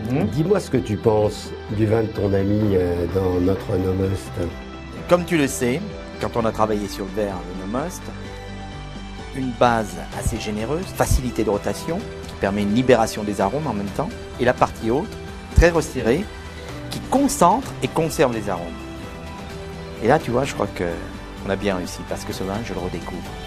Dis-moi ce que tu penses du vin de ton ami dans notre No Must. Comme tu le sais, quand on a travaillé sur le verre, le No Must, une base assez généreuse, facilité de rotation, qui permet une libération des arômes en même temps, et la partie haute, très resserrée, qui concentre et conserve les arômes. Et là, tu vois, je crois qu'on a bien réussi, parce que ce vin, je le redécouvre.